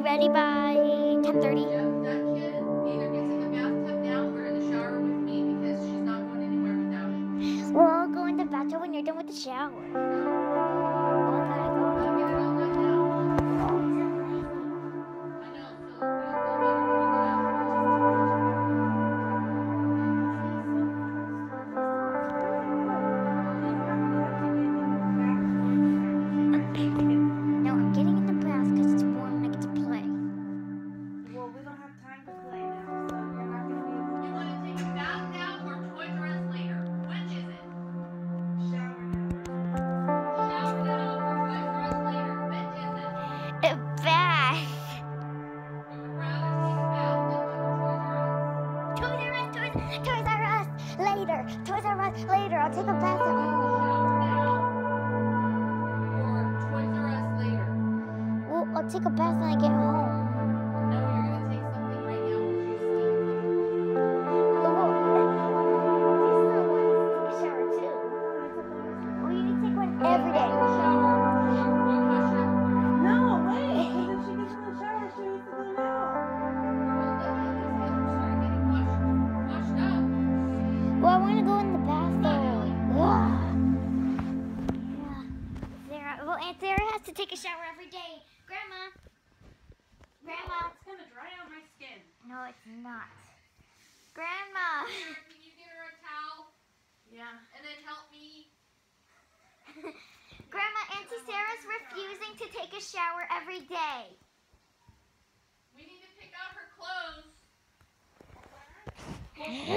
ready by 10:30. Yep, that kid either gets in the bathtub now or in the shower with me because she's not going anywhere without it. Well, I'll go in the bathtub when you're done with the shower. No. Well, I gotta go. I'll get it all done now. Oh, I know, so you'll feel better when you get out. No, I'm getting in the bath because it's warm and I get to play. Well, we don't have time to play now, so you're not going to be able You want to take a bath now or Toys R Us later? Which is it? to shower now. Shower now or Toys R Us later? Which is it? A bath. You would rather take a bath than go to Toys R Us. Toys R Us later. Toys R Us later. I'll take a bath at home. Shower now or Toys R Us later? Well, I'll take a bath when I get home. No, you're going to take something right now because you stink. Shower too. Well, you need to take one every day. Shower. You hush up. No, wait. Because if she gets in the shower, she needs to go now. Well, then at least get her start getting washed up. Well, I want to go in the bathroom. Yeah. Sarah, well, Aunt Sarah has to take a shower every day. Grandma. Grandma. It's going to dry out my skin. No, it's not. Grandma. Sarah, can you get her a towel Yeah. and then help me? Grandma, Auntie Sarah's refusing to take a shower every day. We need to pick out her clothes.